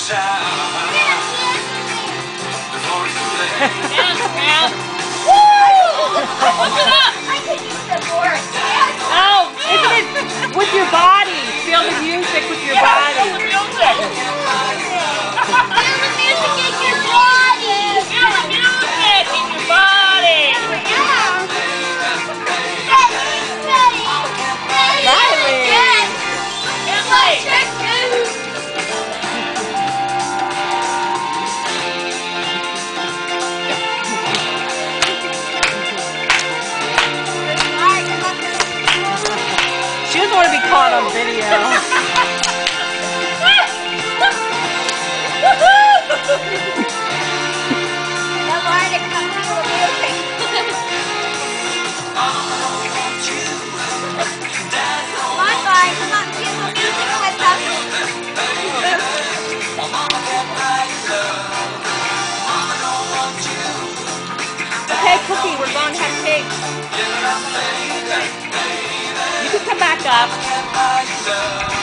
Dance, man. Woo! Look it up. I could use the board. Oh, isn't it with your body? Feel the music with your body. Feel the music. Feel the music in your body. Feel the music in your body. Yeah. Ready. Riley. Yes. Emily. Check two. She doesn't want to be caught on video. Okay, Cookie, we're going to have cake. You can come back up.